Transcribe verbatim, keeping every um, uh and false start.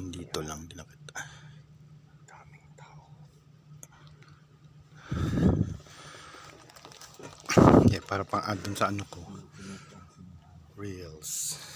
dito lang din nakita. Daming tao. Yeah, para pang add dun sa ano ko. Reels.